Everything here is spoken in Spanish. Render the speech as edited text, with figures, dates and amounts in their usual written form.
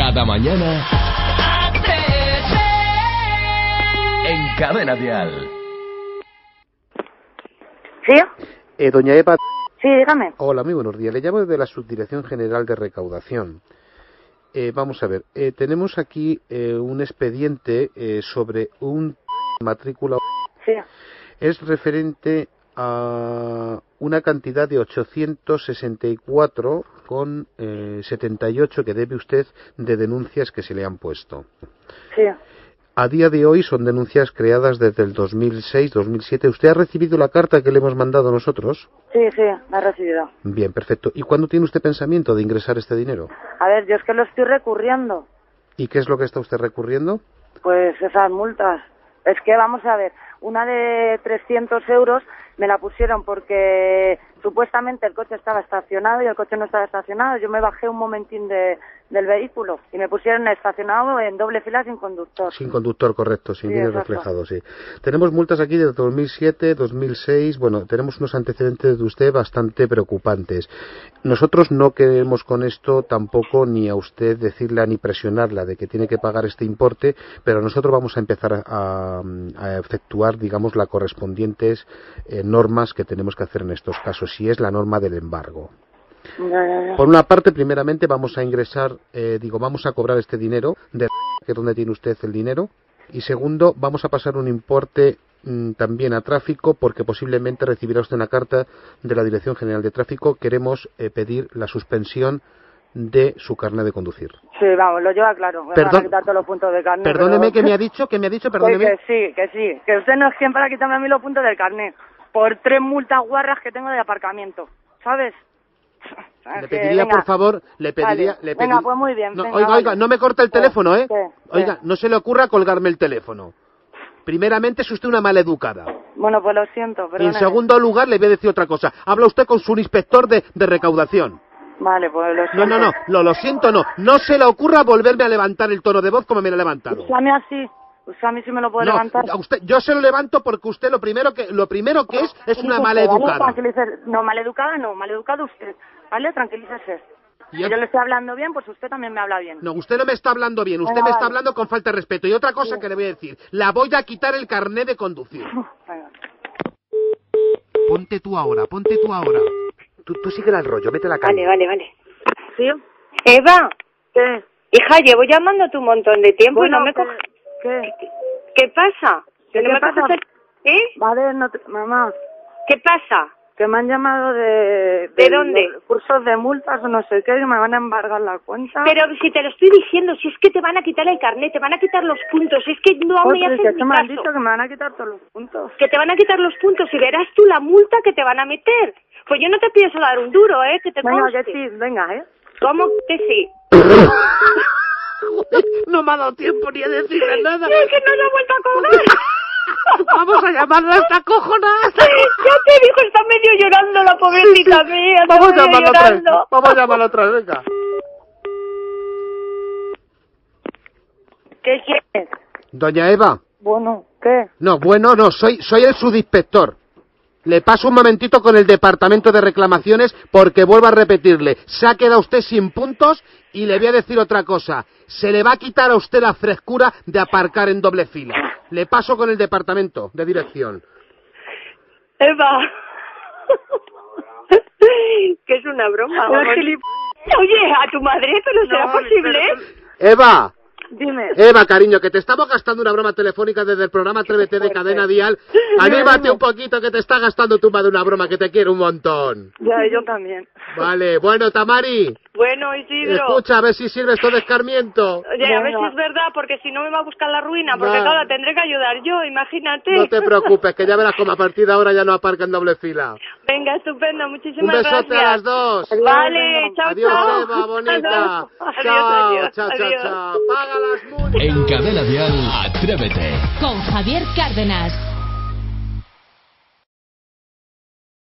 Cada mañana en Cadena Dial. ¿Sí? Doña Eva. Sí, dígame. Hola, muy buenos días. Le llamo desde la Subdirección General de Recaudación. Vamos a ver, tenemos aquí un expediente sobre un matrícula. Sí. Es referente a una cantidad de 864,78 que debe usted de denuncias que se le han puesto. Sí. A día de hoy son denuncias creadas desde el 2006-2007. ¿Usted ha recibido la carta que le hemos mandado nosotros? Sí, la he recibido. Bien, perfecto. ¿Y cuándo tiene usted pensamiento de ingresar este dinero? A ver, yo es que lo estoy recurriendo. ¿Y qué es lo que está usted recurriendo? Pues esas multas. Es que vamos a ver, una de 300 euros me la pusieron porque supuestamente el coche estaba estacionado y el coche no estaba estacionado. Yo me bajé un momentín del vehículo y me pusieron estacionado en doble fila sin conductor. Sin conductor, correcto, sí, viene exacto. reflejado, sí. Tenemos multas aquí de 2007, 2006, bueno, tenemos unos antecedentes de usted bastante preocupantes. Nosotros no queremos con esto tampoco ni a usted decirle ni presionarla de que tiene que pagar este importe, pero nosotros vamos a empezar a efectuar, digamos, las correspondientes normas que tenemos que hacer en estos casos, y es la norma del embargo. Ya. Por una parte, primeramente vamos a ingresar, vamos a cobrar este dinero, que es donde tiene usted el dinero, y segundo, vamos a pasar un importe también a tráfico, porque posiblemente recibirá usted una carta de la Dirección General de Tráfico. Queremos pedir la suspensión de su carnet de conducir. Sí, vamos, lo lleva claro. Me van a quitar todos los puntos de carnet. Perdóneme, pero... ¿qué me ha dicho? Perdóneme. Que sí. Que usted no es quien para quitarme a mí los puntos del carnet. Por 3 multas guarras que tengo de aparcamiento, ¿sabes? Le pediría, por favor, Venga, pues muy bien. No, venga, oiga, no me corte el teléfono, ¿eh? Oiga, no se le ocurra colgarme el teléfono. Primeramente, es usted una maleducada. Bueno, pues lo siento, Y en segundo lugar, le voy a decir otra cosa. Habla usted con su inspector de recaudación. Vale, pues lo siento. Lo siento, no. No se le ocurra volverme a levantar el tono de voz como me lo ha levantado. Usame así. Usted a mí sí me lo puede levantar. Yo se lo levanto porque usted lo primero que es una maleducada. Vale, no, maleducada no, maleducado usted. ¿Vale? Tranquilícese. Si yo le estoy hablando bien, pues usted también me habla bien. No, usted no me está hablando bien, usted me está hablando con falta de respeto. Y otra cosa que le voy a decir, la voy a quitar el carné de conducir. Ponte tú ahora. Tú sigue el rollo, vete a la calle. Vale. ¿Sí? Eva. ¿Qué? Hija, llevo llamándote un montón de tiempo Bueno, y no me coges. ¿Qué pasa? ¿Qué pasa? Vale, mamá. ¿Qué pasa? Que me han llamado de dónde? Cursos de multas o no sé qué, y me van a embargar la cuenta. Pero si te lo estoy diciendo, si es que te van a quitar el carnet, te van a quitar los puntos, es que no me haces ni caso. Me han dicho que me van a quitar todos los puntos. Que te van a quitar los puntos y verás tú la multa que te van a meter. Pues yo no te pienso dar un duro, que te Venga, conste. que sí, venga, ¿Cómo que sí? No me ha dado tiempo ni a decirle nada. Es que no se ha vuelto a cobrar. Vamos a llamarla hasta cojonada. Ya te digo, está medio llorando la pobrecita mía. Vamos a llamarla otra vez, venga. ¿Qué quieres? Doña Eva. Bueno, ¿qué? No, soy el subinspector. Le paso un momentito con el departamento de reclamaciones porque vuelvo a repetirle, se ha quedado usted sin puntos y le voy a decir otra cosa, se le va a quitar a usted la frescura de aparcar en doble fila. Le paso con el departamento de dirección. Eva, que es una broma. Oye, a tu madre, ¿pero será posible? Eva. Dime. Eva, cariño, que te estamos gastando una broma telefónica desde el programa Atrévete de Cadena Dial. Anímate un poquito que te está gastando tu madre una broma que te quiere un montón. Ya, yo también. Vale, bueno, Tamari. Bueno, Isidro. Escucha, a ver si sirve esto de escarmiento. Oye, a ver si es verdad, porque si no me va a buscar la ruina, porque claro, la tendré que ayudar yo, imagínate. No te preocupes, que ya verás como a partir de ahora ya no aparca en doble fila. Venga, estupendo, muchísimas gracias. Un besote a las dos. Vale, chao, adiós, chao. Eva, bonita. Adiós. Chao. Paga las multas. En Cadena Dial, Atrévete. Con Javier Cárdenas.